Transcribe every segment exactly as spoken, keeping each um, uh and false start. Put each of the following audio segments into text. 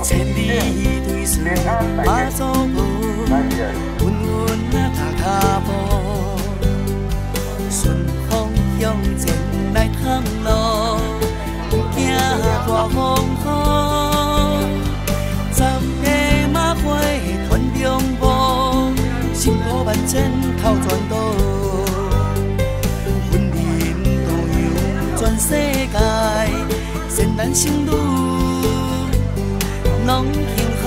千里对水马祖婆，稳稳啊踏脚步，顺风向前来探路，惊大风雨。十个马花团中舞，心路万千靠全岛。阮人路游全世界，善男信女拢幸福。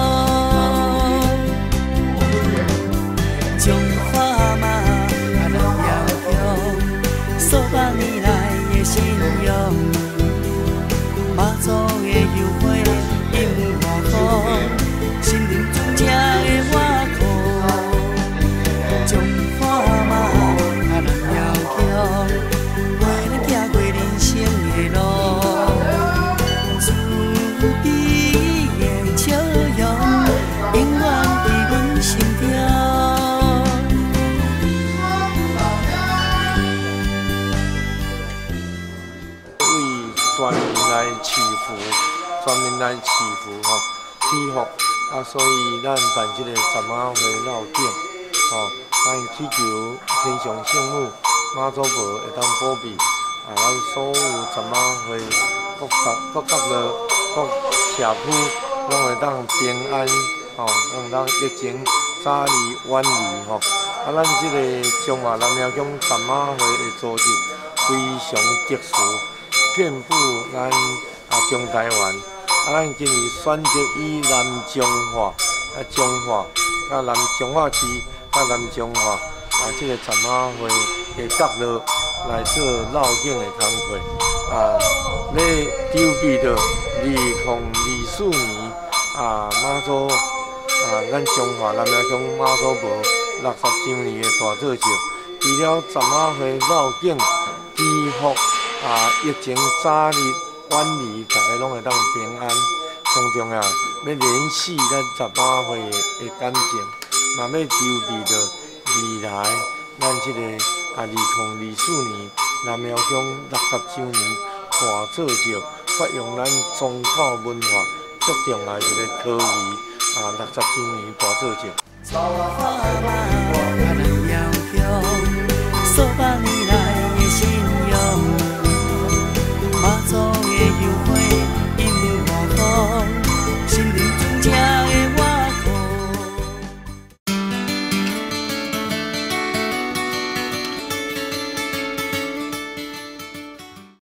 中华马啊咱遥强，数百年来的信仰，马祖的油花映外风，心灵主者的瓦库。中华马啊咱遥强，陪咱行过人生的路。慈悲的笑容，永远伫阮心中。 为全民来祈福，全民来祈福吼，祈福啊！所以咱办这个十马会绕境，吼，咱祈求天上圣母妈祖婆会当保庇啊，咱所有十马会各角各角落各社区拢会当平安，吼，拢当疫情早离远离吼。啊，咱这个中华南庙乡十马会的组织非常特殊。遍布咱啊中台湾，啊咱今年选择以南彰化、啊彰化、啊南彰化市、啊南彰化啊这个十马会的角落来做绕境的工作，啊，要筹备到二零二四年啊马祖啊咱中华南庙乡马祖婆六十周年的大造势，除了十马会绕境祈福。啊！疫情早日远离，大家拢会当平安。上重要，要联系咱十马会的感情，嘛要筹备着未来咱即个啊二零二四年南庙乡六十周年大造就，发扬咱宗教文化足重要一个科仪啊六十周年大造就。 中华马啊咱遥强，数百年来的信仰。马祖的油花映外风。